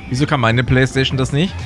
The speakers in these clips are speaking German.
Wieso kann meine PlayStation das nicht?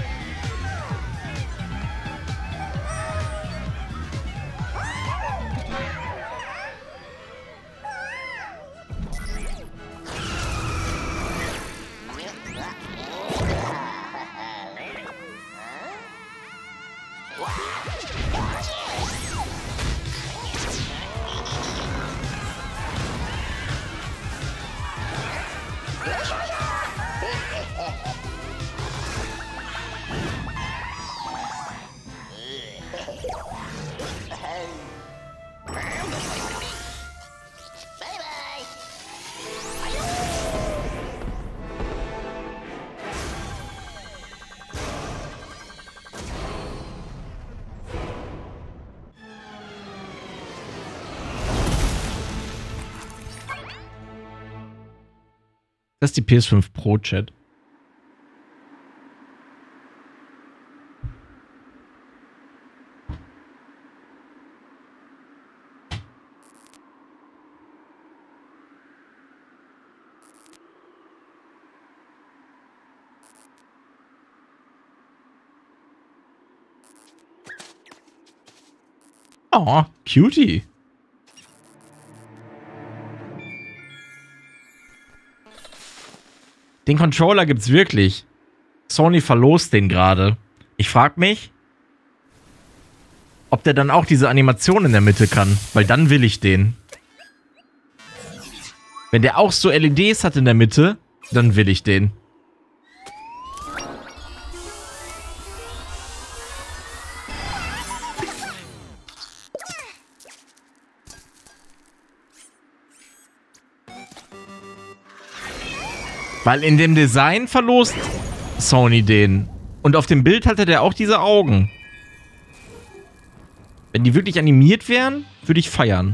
Das ist die PS5 Pro, Chat. Oh, Cutie. Den Controller gibt's wirklich. Sony verlost den gerade. Ich frag mich, ob der dann auch diese Animation in der Mitte kann. Weil dann will ich den. Wenn der auch so LEDs hat in der Mitte, dann will ich den. Weil in dem Design verlost Sony den. Und auf dem Bild hatte der auch diese Augen. Wenn die wirklich animiert wären, würde ich feiern.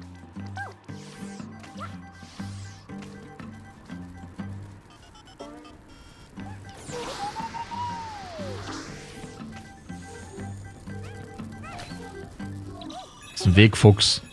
Das ist ein Wegfuchs.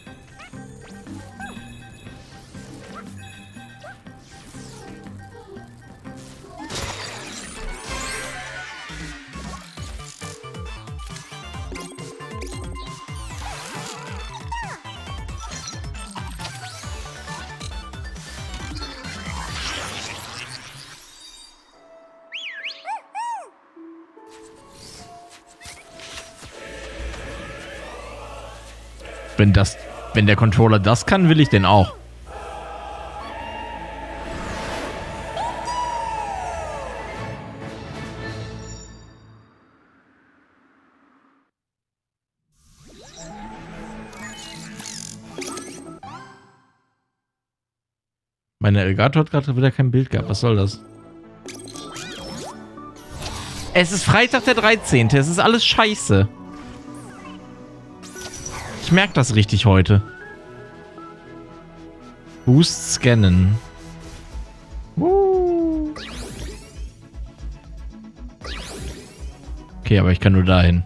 Wenn der Controller das kann, will ich den auch. Meine Elgato hat gerade wieder kein Bild gehabt. Was soll das? Es ist Freitag der 13. Es ist alles scheiße. Ich merke das richtig heute. Boost scannen. Okay, aber ich kann nur dahin.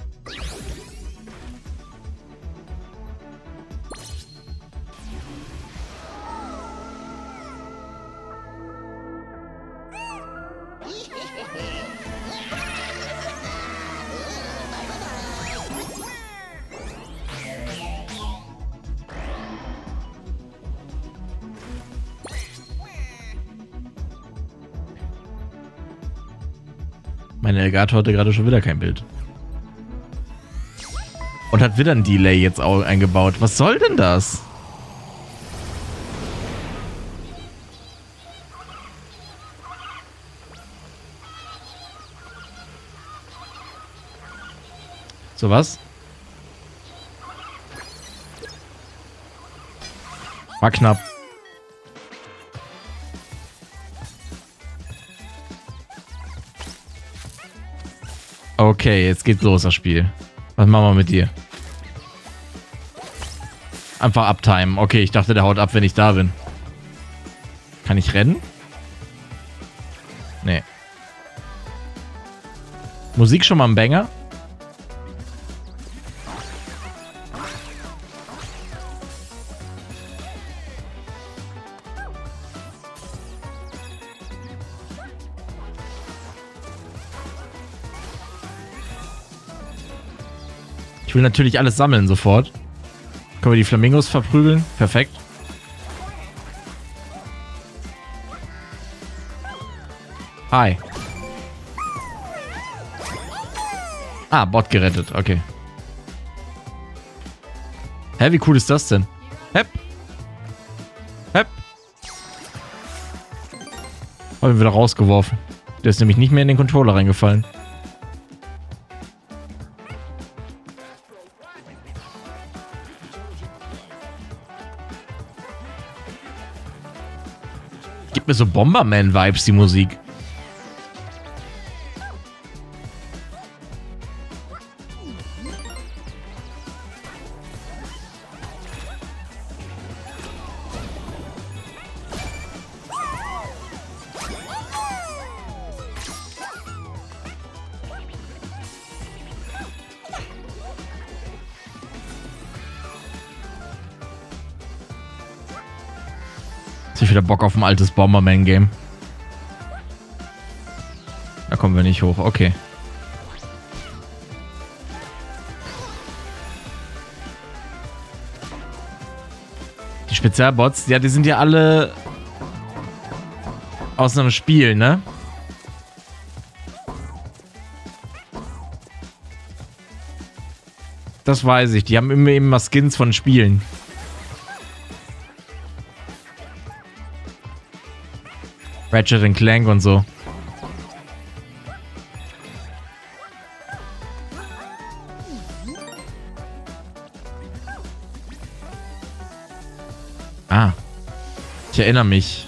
Meine Elgato hatte gerade schon wieder kein Bild. Und hat wieder ein Delay jetzt auch eingebaut. Was soll denn das? So was? War knapp. Okay, jetzt geht's los, das Spiel. Was machen wir mit dir? Einfach uptimen. Okay, ich dachte, der haut ab, wenn ich da bin. Kann ich rennen? Nee. Musik schon mal ein Banger? Ich will natürlich alles sammeln sofort. Können wir die Flamingos verprügeln? Perfekt. Hi. Ah, Bot gerettet. Okay. Hä, wie cool ist das denn? Hepp. Hepp. Hab ihn wieder rausgeworfen. Der ist nämlich nicht mehr in den Controller reingefallen. Gibt mir so Bomberman-Vibes, die Musik. Ich wieder Bock auf ein altes Bomberman-Game. Da kommen wir nicht hoch. Okay. Die Spezialbots, ja, die sind ja alle aus einem Spiel, ne? Das weiß ich. Die haben immer eben mal Skins von Spielen. Ratchet & Clank und so. Ah. Ich erinnere mich.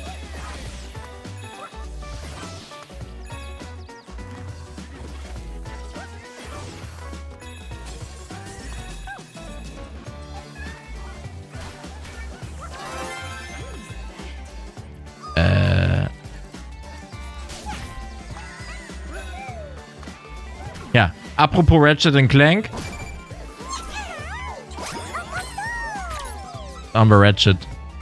Ja, apropos Ratchet & Clank. Amber Ratchet.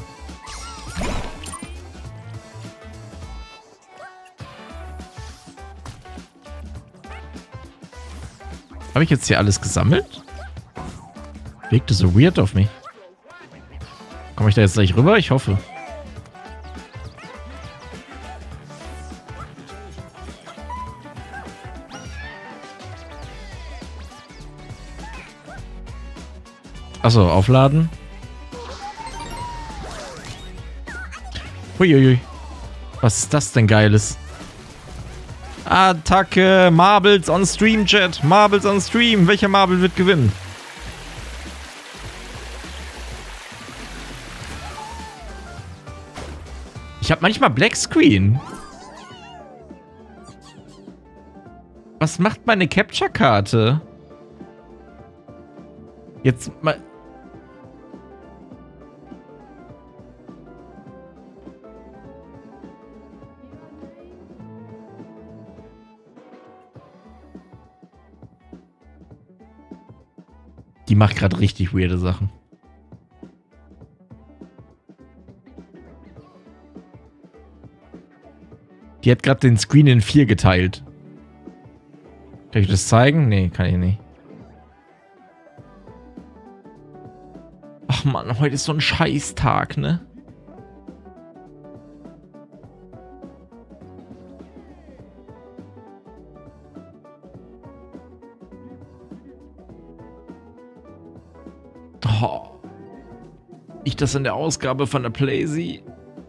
Habe ich jetzt hier alles gesammelt? Wirkte so weird auf mich. Komme ich da jetzt gleich rüber? Ich hoffe. Achso, aufladen. Huiuiui. Was ist das denn Geiles? Attacke! Marbles on Stream, Chat! Marbles on Stream! Welcher Marble wird gewinnen? Ich habe manchmal Black Screen. Was macht meine Capture-Karte? Jetzt mal... Die macht gerade richtig weirde Sachen. Die hat gerade den Screen in 4 geteilt. Kann ich das zeigen? Nee, kann ich nicht. Ach Mann, heute ist so ein Scheißtag, ne? Oh. Ich das in der Ausgabe von der Playsee.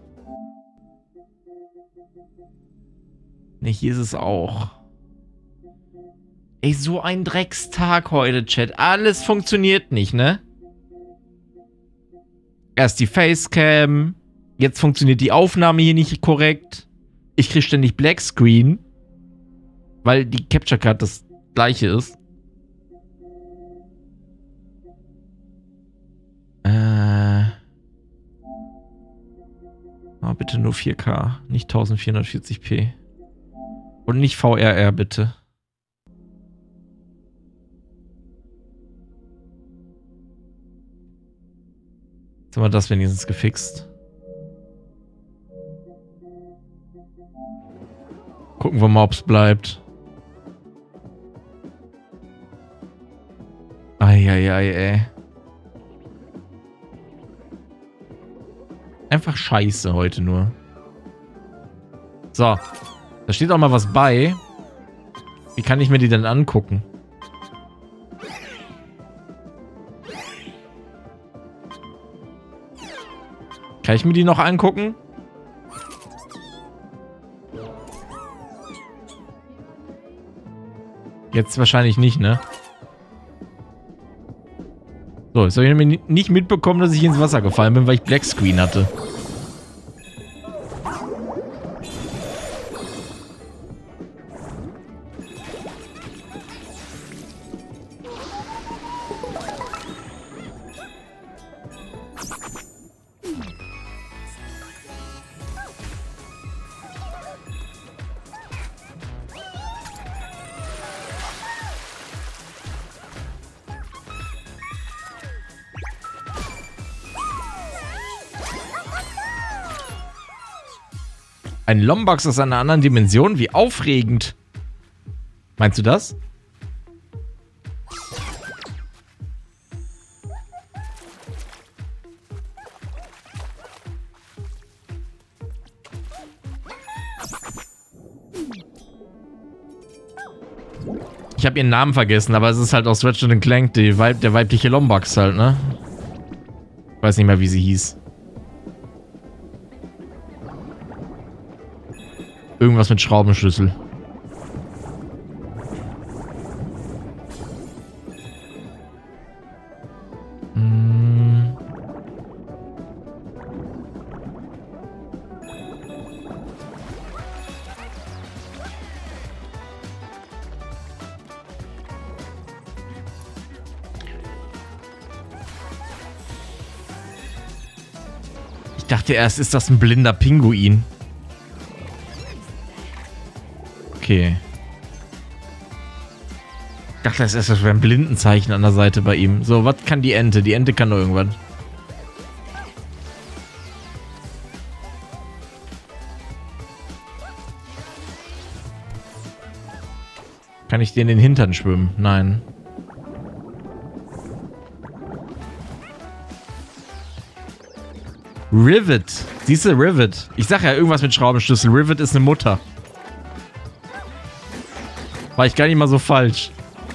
Ne, hier ist es auch. Ey, so ein Dreckstag heute, Chat. Alles funktioniert nicht, ne? Erst die Facecam. Jetzt funktioniert die Aufnahme hier nicht korrekt. Ich krieg ständig Black Screen. Weil die Capture Card das gleiche ist. Oh, bitte nur 4K. Nicht 1440p. Und nicht VRR, bitte. Jetzt haben wir das wenigstens gefixt. Gucken wir mal, ob es bleibt. Eieiei, ey. Einfach scheiße heute nur. So. Da steht auch mal was bei. Wie kann ich mir die denn angucken? Kann ich mir die noch angucken? Jetzt wahrscheinlich nicht, ne? So, jetzt habe ich nämlich nicht mitbekommen, dass ich ins Wasser gefallen bin, weil ich Black Screen hatte. Ein Lombax aus einer anderen Dimension? Wie aufregend. Meinst du das? Ich habe ihren Namen vergessen, aber es ist halt aus Ratchet & Clank der weibliche Lombax halt, ne? Ich weiß nicht mehr, wie sie hieß. Irgendwas mit Schraubenschlüssel. Ich dachte erst, ist das ein blinder Pinguin. Okay. Ich dachte erst, das wäre ein Blindenzeichen an der Seite bei ihm. So, was kann die Ente? Die Ente kann nur irgendwas. Kann ich dir in den Hintern schwimmen? Nein. Rivet. Siehst du, Rivet. Ich sag ja irgendwas mit Schraubenschlüssel. Rivet ist eine Mutter. War ich gar nicht mal so falsch.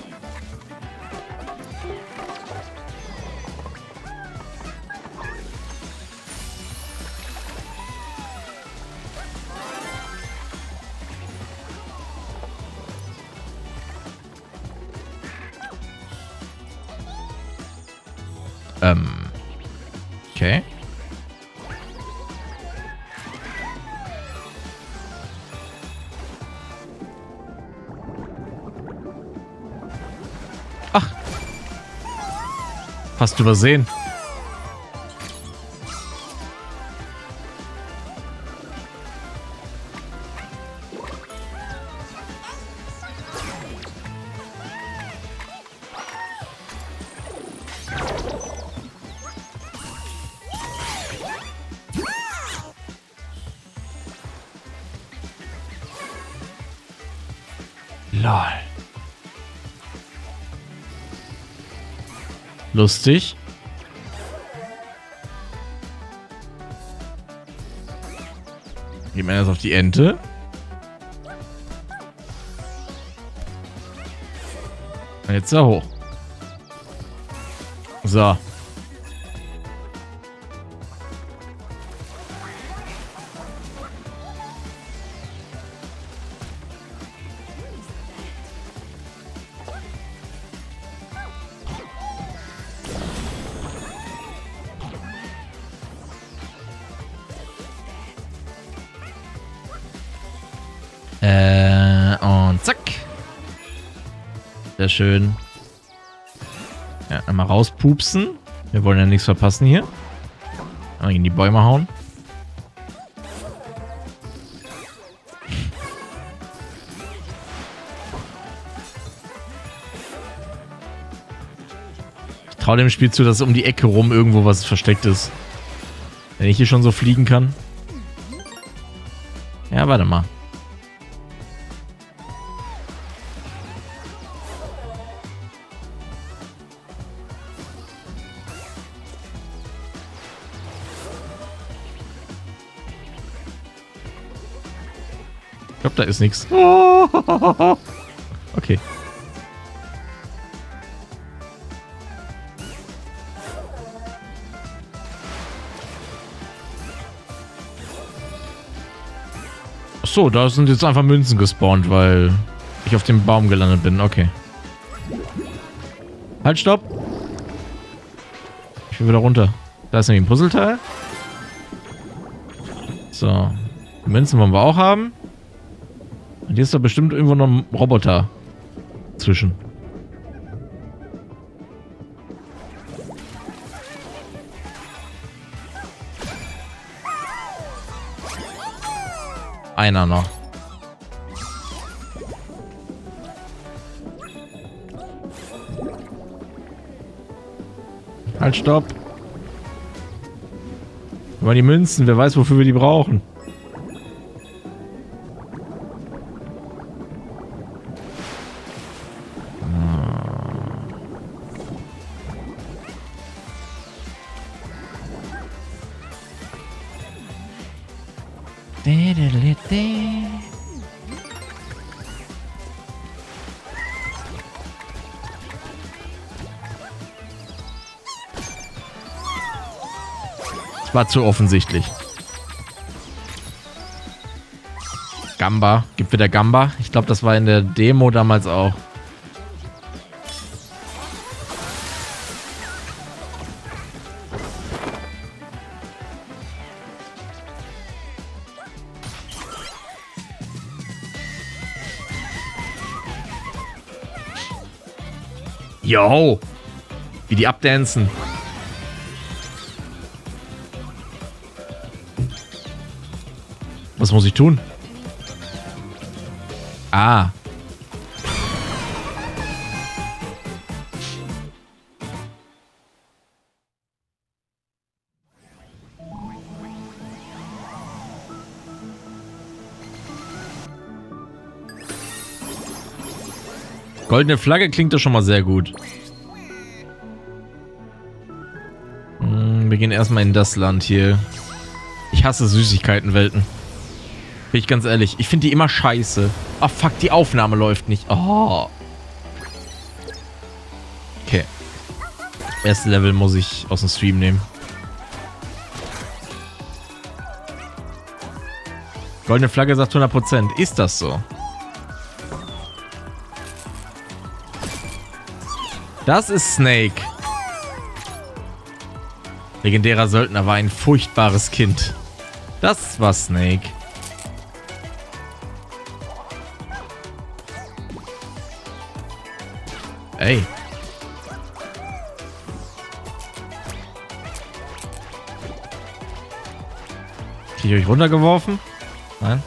Okay. Ach. Fast übersehen. Lol. Lustig. Gehen wir erst auf die Ente. Und jetzt da hoch. So. Und zack. Sehr schön. Ja, einmal rauspupsen. Wir wollen ja nichts verpassen hier. Einmal in die Bäume hauen. Ich traue dem Spiel zu, dass um die Ecke rum irgendwo was versteckt ist. Wenn ich hier schon so fliegen kann. Ja, warte mal. glaube, da ist nichts. Okay. So, da sind jetzt einfach Münzen gespawnt, weil ich auf dem Baum gelandet bin. Okay. Halt, stopp. Ich will wieder runter. Da ist nämlich ein Puzzleteil. So. Die Münzen wollen wir auch haben. Und hier ist da bestimmt irgendwo noch ein Roboter zwischen. Einer noch. Halt, stopp. Aber die Münzen, wer weiß, wofür wir die brauchen. Das war zu offensichtlich. Gamba. Gibt wieder Gamba. Ich glaube, das war in der Demo damals auch. Yo! Wie die abdancen. Was muss ich tun? Ah. Goldene Flagge klingt doch schon mal sehr gut. Wir gehen erstmal in das Land hier. Ich hasse Süßigkeitenwelten. Bin ich ganz ehrlich. Ich finde die immer scheiße. Oh fuck, die Aufnahme läuft nicht. Oh. Okay. Erste Level muss ich aus dem Stream nehmen. Goldene Flagge sagt 100%. Ist das so? Das ist Snake. Legendärer Söldner war ein furchtbares Kind. Das war Snake. Ey. Krieg ich euch runtergeworfen? Nein.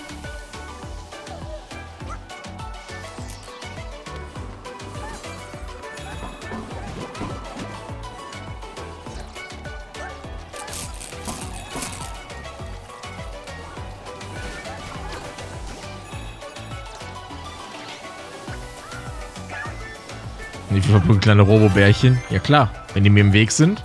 Die verprügeln kleine Robo-Bärchen. Ja klar, wenn die mir im Weg sind.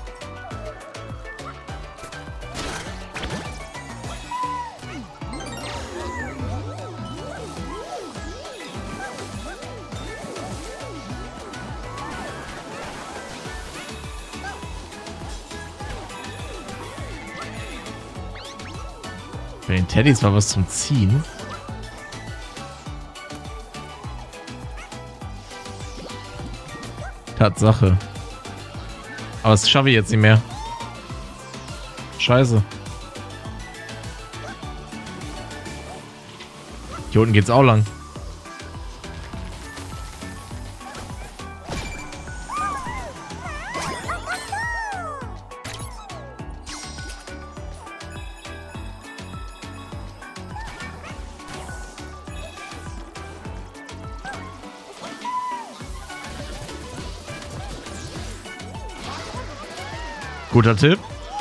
Bei den Teddys war was zum Ziehen. Tatsache. Aber das schaffe ich jetzt nicht mehr. Scheiße. Hier unten geht's auch lang. Guter Tipp.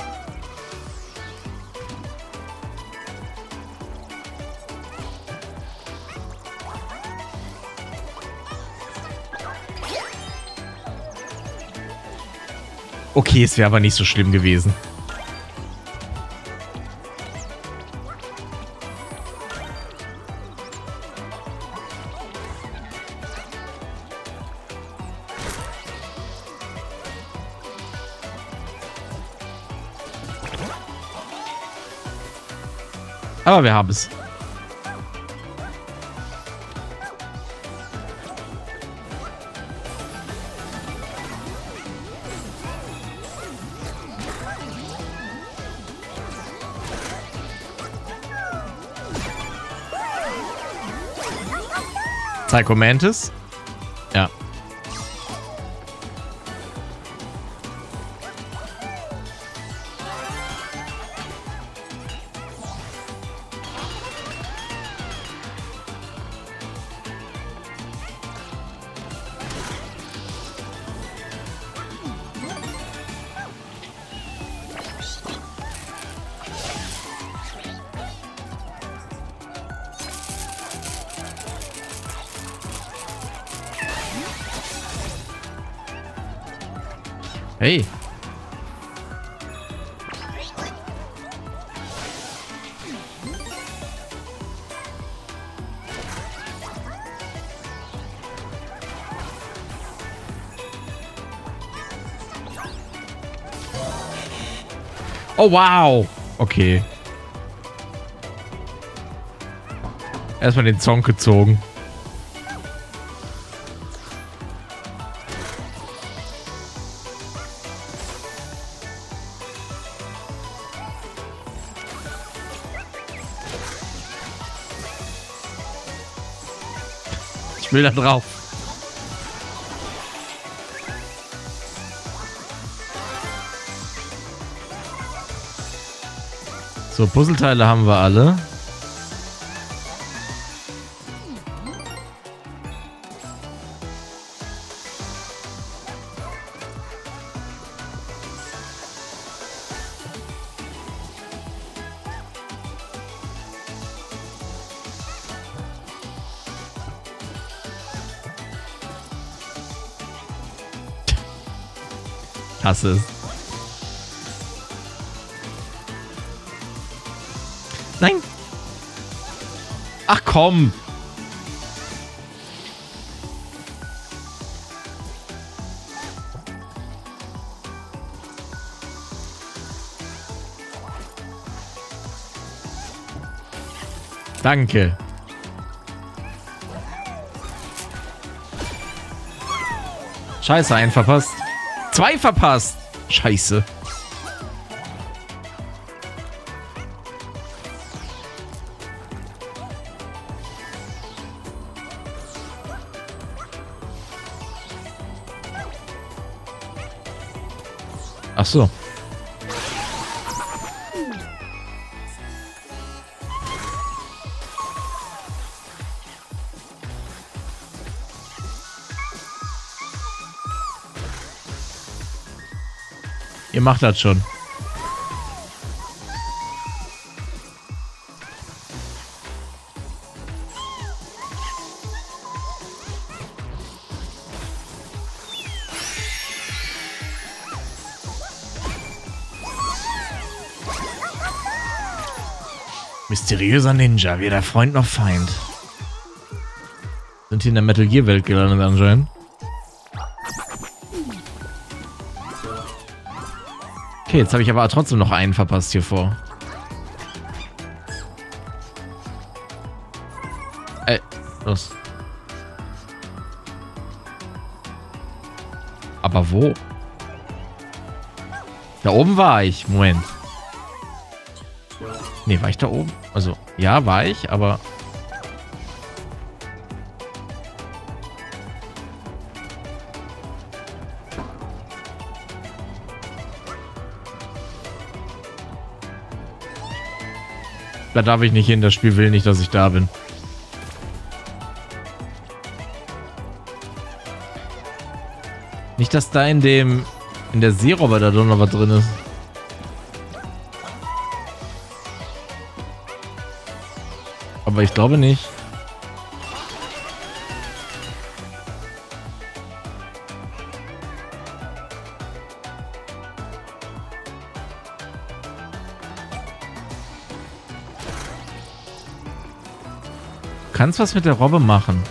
Okay, es wäre aber nicht so schlimm gewesen. Aber wir haben es. Psycho Mantis? Ja. Hey. Oh, wow. Okay. Erstmal den Song gezogen. Ich will da drauf. So, Puzzleteile haben wir alle. Hasse es. Nein. Ach komm. Danke. Scheiße, einen verpasst. 2 verpasst. Scheiße. Ach so. Ihr macht das schon. Mysteriöser Ninja, weder Freund noch Feind. Sind hier in der Metal Gear Welt gelandet anscheinend. Okay, jetzt habe ich aber trotzdem noch einen verpasst hier vor. Los. Aber wo? Da oben war ich. Moment. Nee, war ich da oben? Also, ja, war ich, aber... Da darf ich nicht hin, das Spiel will nicht, dass ich da bin. Nicht, dass da in der Seeroboter da noch was drin ist. Aber ich glaube nicht. Du kannst was mit der Robbe machen.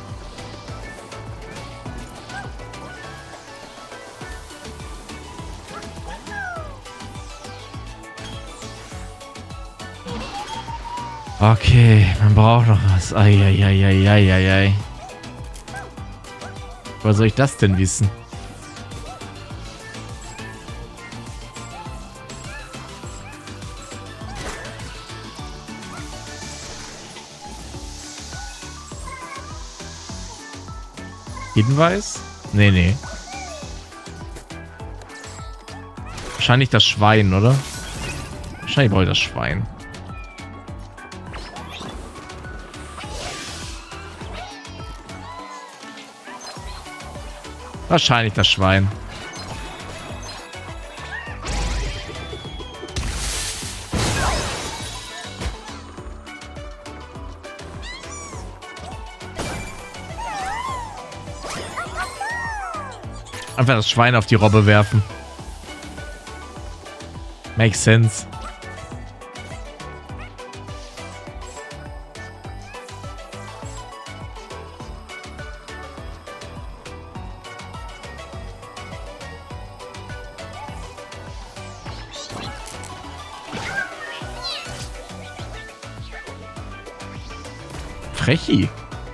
Okay, man braucht noch was. Eieieiei. Woher soll ich das denn wissen? Hinweis? Nee. Wahrscheinlich das Schwein, oder? Wahrscheinlich brauche ich das Schwein. Wahrscheinlich das Schwein. Einfach das Schwein auf die Robbe werfen. Makes sense. Frechi.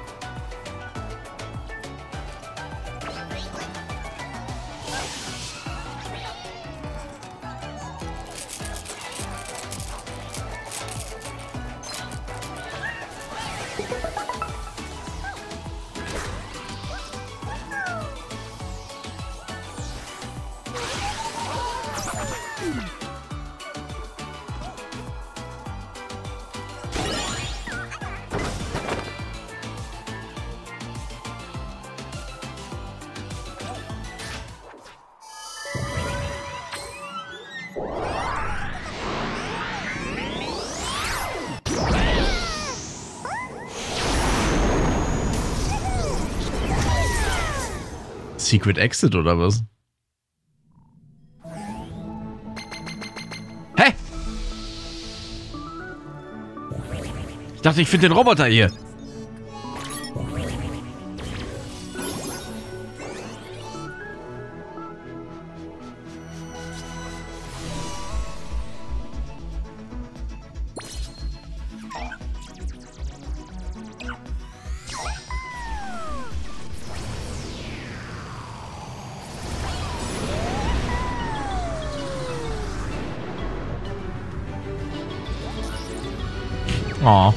Secret Exit oder was? Hä? Ich dachte, ich finde den Roboter hier. Oh.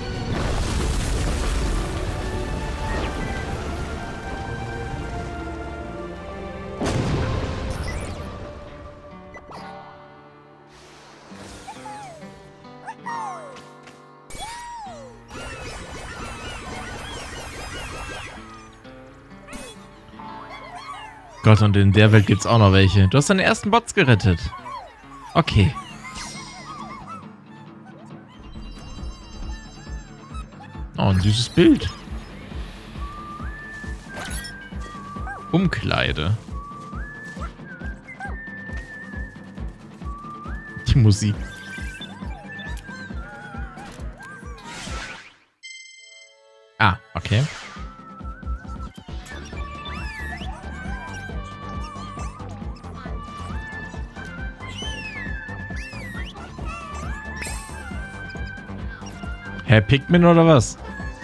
Gott, und in der Welt gibt's auch noch welche. Du hast deine ersten Bots gerettet. Okay. Oh, ein süßes Bild. Umkleide. Die Musik. Ah, okay. Herr Pikmin oder was?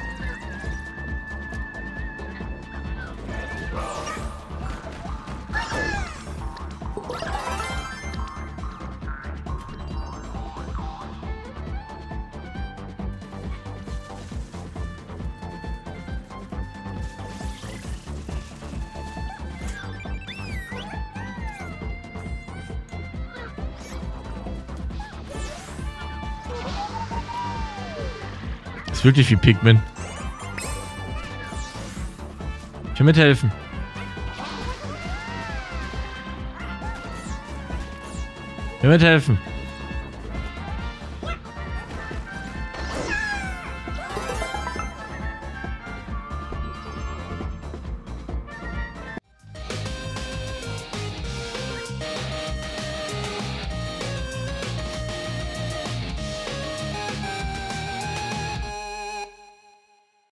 Ist wirklich wie Pikmin. Ich will mithelfen. Ich will mithelfen.